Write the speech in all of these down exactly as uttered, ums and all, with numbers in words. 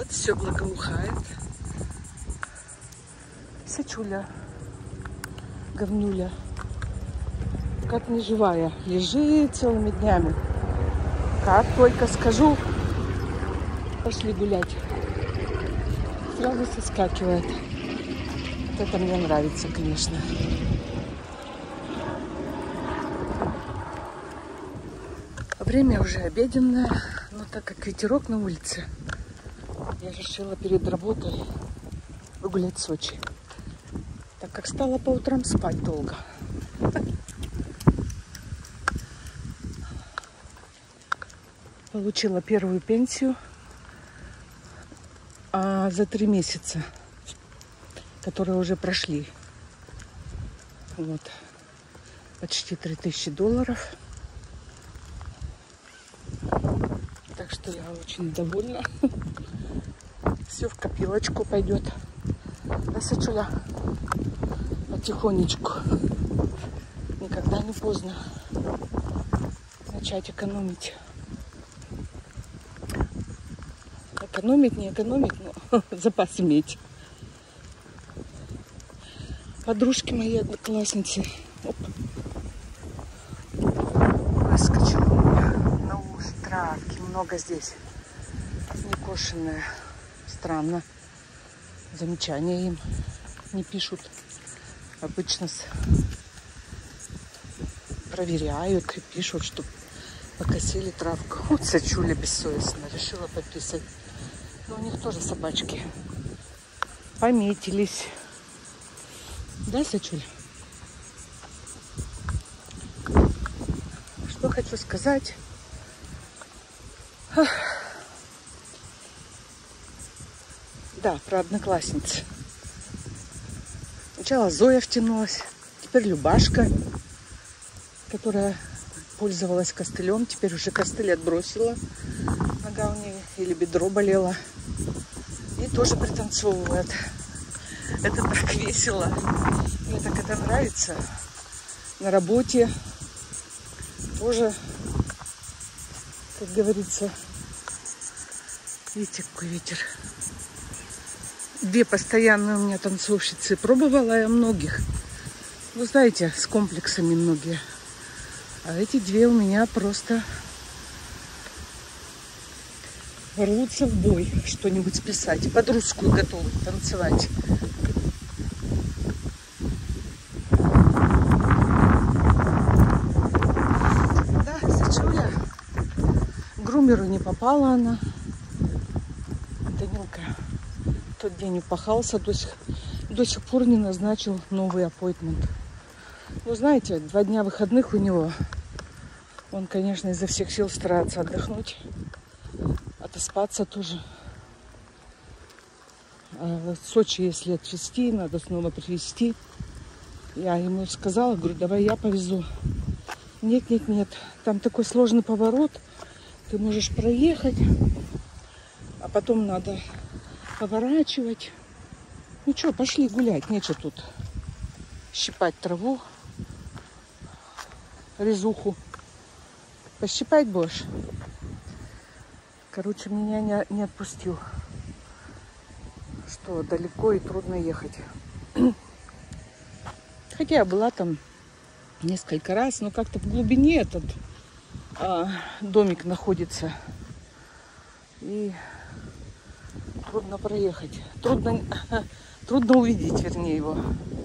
Вот все благоухает. Сачуля, говнюля, как неживая, лежит целыми днями. Как только скажу, пошли гулять, сразу соскакивает. Вот это мне нравится, конечно. Время уже обеденное, но так как ветерок на улице, я решила перед работой выгулять Сочи. Так как стала по утрам спать долго. Получила первую пенсию а за три месяца, которые уже прошли. Вот. Почти три тысячи долларов. Так что я очень довольна. Все в копилочку пойдет. Да, Сачуля? Потихонечку. Никогда не поздно начать экономить. Экономить, не экономить, но запас иметь. Подружки мои одноклассницы. Оп. Выскочила у меня на уши травки. Много здесь. Некошенная. Странно. Замечания им не пишут. Обычно проверяют и пишут, что покосили травку. Вот Сачуля бессовестно решила пописать. Но у них тоже собачки пометились. Да, Сачуля? Что хочу сказать. Ах. Да, про одноклассниц. Сначала Зоя втянулась, теперь Любашка, которая пользовалась костылем, теперь уже костыль отбросила. Нога у нее или бедро болело. И тоже пританцовывает. Это так весело. Мне так это нравится. На работе тоже, как говорится, видите, какой ветер. Две постоянные у меня танцовщицы. Пробовала я многих. Вы знаете, с комплексами многие. А эти две у меня просто рвутся в бой что-нибудь списать. Под русскую готовы танцевать. Да, Сачуля. Грумеру не попала она. Данилка тот день упахался, до сих, до сих пор не назначил новый аппойтмент. Вы знаете, два дня выходных у него. Он, конечно, изо всех сил старается отдохнуть. Отоспаться тоже. А в Сочи, если отвезти, надо снова привезти. Я ему сказала, говорю, давай я повезу. Нет, нет, нет. Там такой сложный поворот. Ты можешь проехать, а потом надо поворачивать. Ну что, пошли гулять. Нечего тут щипать траву, резуху. Пощипать будешь? Короче, меня не, не отпустил. Что далеко и трудно ехать. Хотя я была там несколько раз, но как-то в глубине этот а, домик находится. И трудно проехать. Трудно, трудно увидеть, вернее, его.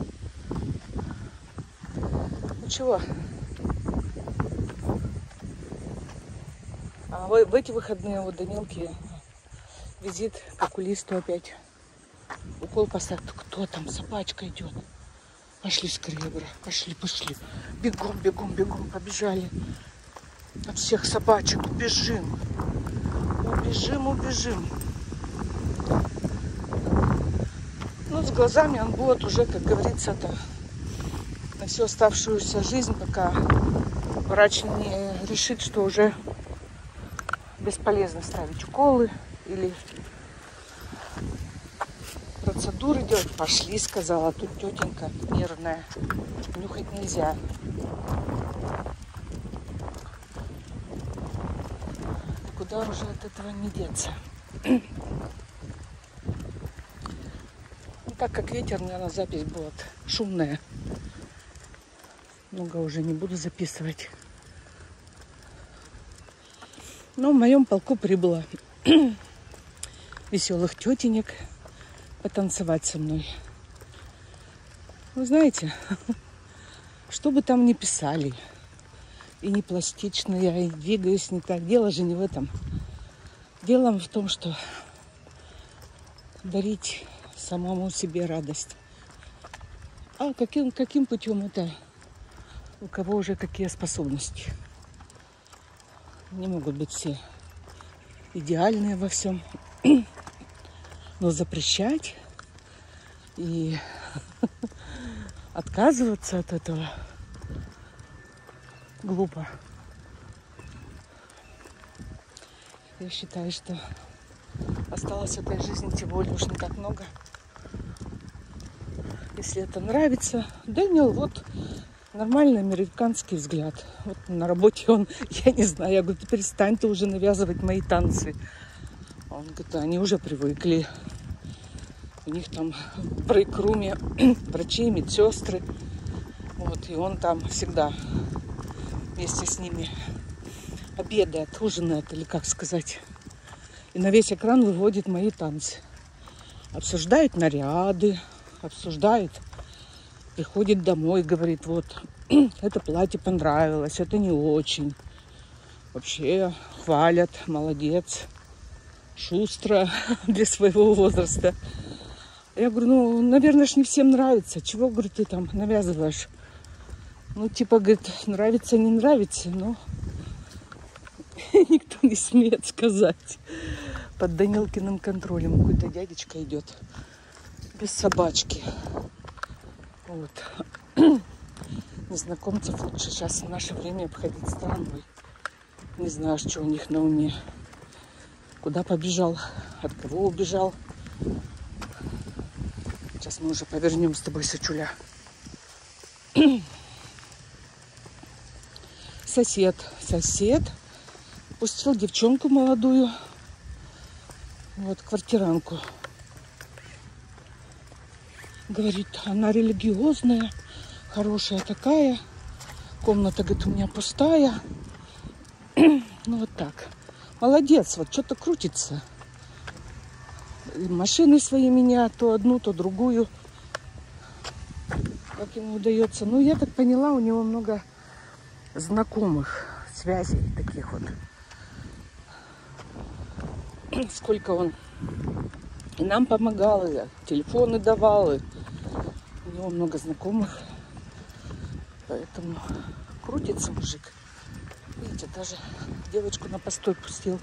Ну чего? А в, в эти выходные у Данилки визит к окулисту опять. Укол поставить. Кто там? Собачка идет. Пошли скорее, брат. Пошли, пошли. Бегом, бегом, бегом. Побежали. От всех собачек. Убежим. Убежим, убежим. Ну, с глазами он будет уже, как говорится-то, на всю оставшуюся жизнь, пока врач не решит, что уже бесполезно ставить уколы или процедуры делать. Пошли, сказала. Тут тетенька нервная. Нюхать нельзя. Куда уже от этого не деться. Так как ветер, наверное, запись будет шумная. Много уже не буду записывать. Но в моем полку прибыло веселых тетенек потанцевать со мной. Вы знаете, что бы там ни писали, и не пластично я, и двигаюсь не так. Дело же не в этом. Дело в том, что дарить самому себе радость. А каким, каким путем это? У кого уже какие способности? Не могут быть все идеальные во всем. Но запрещать и отказываться от этого глупо. Я считаю, что осталось в этой жизни тем более уж не так много. Если это нравится. Дэниел, вот нормальный американский взгляд. Вот на работе он, я не знаю, я говорю, ты перестань ты уже навязывать мои танцы. Он говорит, они уже привыкли. У них там в брейк-руме врачи, медсестры. Вот, и он там всегда вместе с ними обедает, ужинает, или как сказать. И на весь экран выводит мои танцы. Обсуждает наряды, обсуждает, приходит домой, говорит, вот, это платье понравилось, это не очень. Вообще хвалят, молодец, шустро для своего возраста. Я говорю, ну, наверное, ж не всем нравится. Чего, говорю, ты там навязываешь? Ну, типа, говорит, нравится, не нравится, но никто не смеет сказать. Под Данилкиным контролем какой-то дядечка идет без собачки. Вот. Незнакомцев лучше сейчас в наше время обходить стороной. Не знаю, что у них на уме. Куда побежал, от кого убежал. Сейчас мы уже повернем с тобой, Сачуля. Сосед, сосед пустил девчонку молодую, вот, квартиранку. Говорит, она религиозная, хорошая такая. Комната, говорит, у меня пустая. Ну, вот так. Молодец, вот что-то крутится. И машины свои меняют, то одну, то другую. Как ему удается. Ну, я так поняла, у него много знакомых, связей таких вот. Сколько он и нам помогал, и телефоны давал, и у него много знакомых. Поэтому крутится мужик. Видите, даже девочку на постой пустил.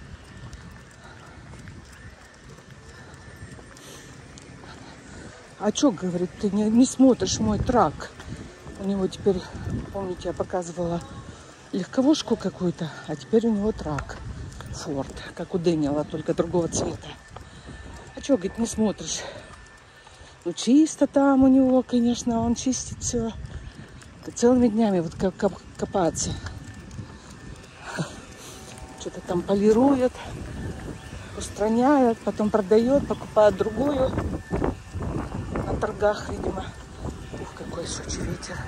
А что, говорит, ты не, не смотришь мой трак? У него теперь, помните, я показывала легковушку какую-то, а теперь у него трак. Форд, как у Дэниела, только другого цвета. А что, говорит, не смотришь? Ну, чисто там у него, конечно, он чистит все. Целыми днями вот как коп копаться. Что-то там полирует, устраняет, потом продает, покупает другую. На торгах, видимо. Ух, какой сочи ветер.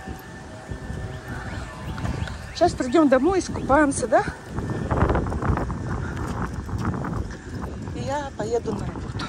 Сейчас придем домой, искупаемся, да? И я поеду на работу.